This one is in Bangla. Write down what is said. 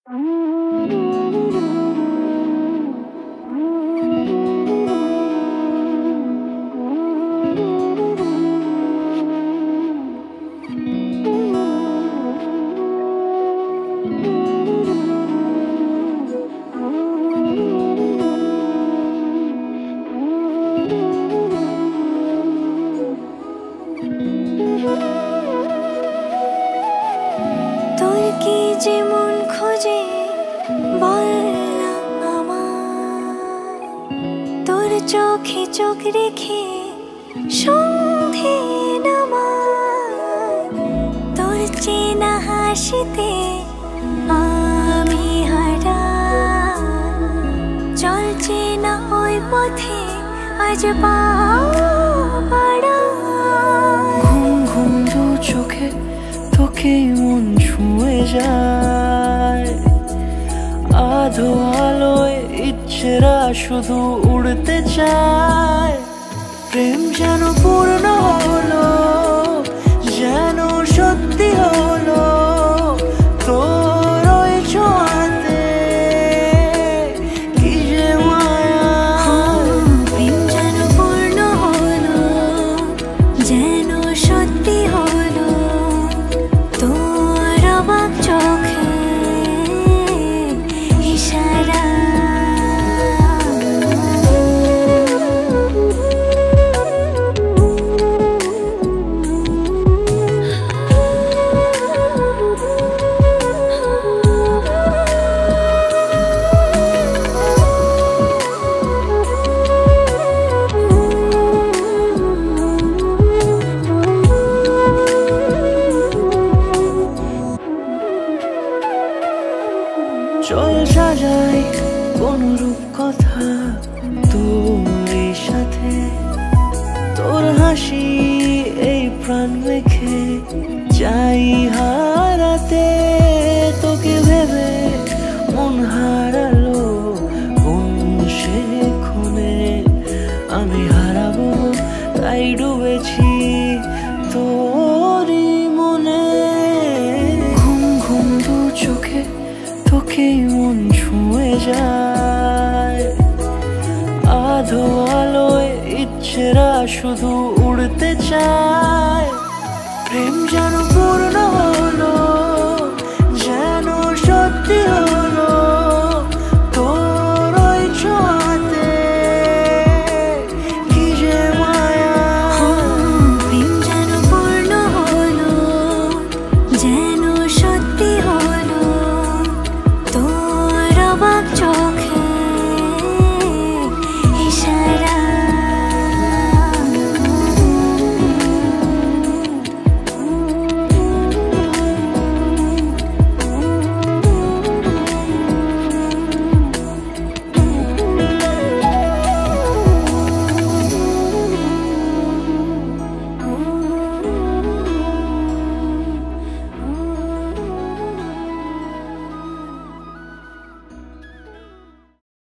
তোর কি যেমন খোঁজে বললাম আমায়, তোর চোখে চোখ রেখে সন্ধে নামায়, তোর চেনা হাসিতে আমি হারাই, চলছে না ওই পথে আজ পা বাড়াই। ঘুম ঘুম দু চোখে তোকেই মন ছুঁয়ে যায়, আধো আলোয় ইচ্ছেরা শুধু উড়তে চায়। প্রেম যেন পূর্ণ হলো, যেন সত্যি হলো, তোর ওই ছোঁয়াতে কি যে মায়া। প্রেম যেন পূর্ণ হলো, যেন সত্যি হলো, তোর অবাক চোখে ইশারা। চল সাজাই কোন রূপ কথা তোর সাথে, তোর হাসি এই প্রাণ মেখে চাই হারাতে। তোকে ভেবে মন হারালো কোন সে ক্ষণে, আমি হারাবো তাই ডুবেছি তোরই মনে। ঘুম ঘুম দু চোখে তোকেই মন ছুঁয়ে যায়, আধো আলোয় ইচ্ছেরা শুধু উড়তে চায়। প্রেম যেন